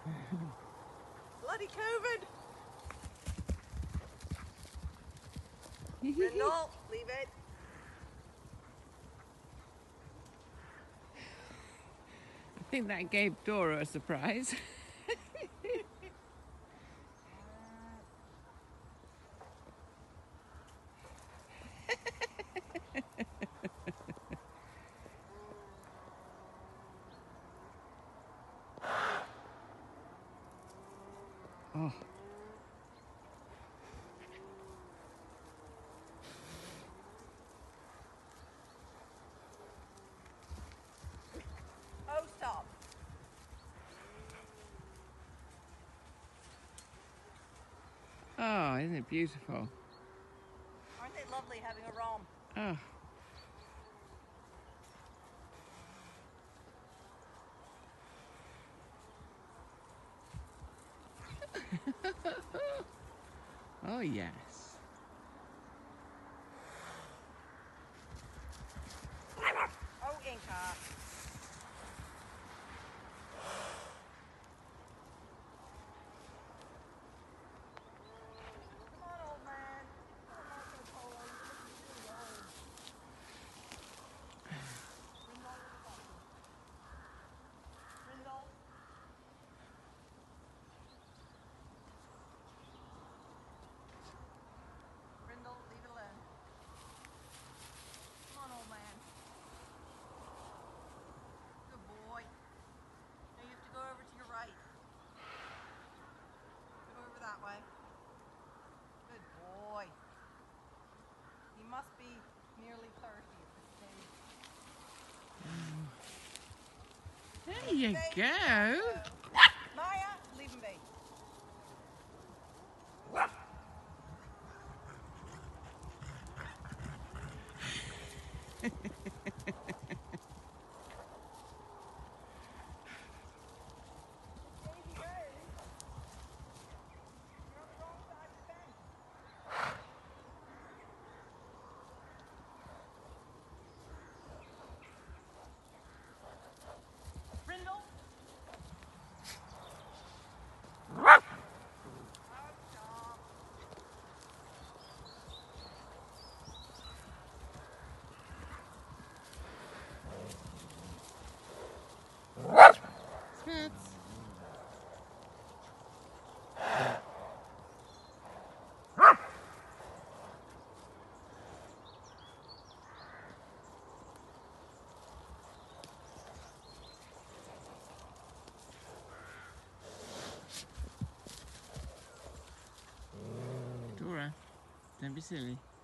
Bloody COVID! Brindle, leave it. I think that gave Dora a surprise. Oh. Oh, stop. Oh, isn't it beautiful? Aren't they lovely having a romp? Oh. Oh, yes. Oh, Inca. Come on, old man. Come on, MarcoPolo. You're looking really old. Brindle, what about you? Brindle. Brindle, leave it alone. Come on, old man. Good boy. Now you have to go over to your right. Go over that way. Good boy. He must be nearly 30 at this stage. There you go. Maya, leave him be. Brindle. Smiths. Dora, don't be silly.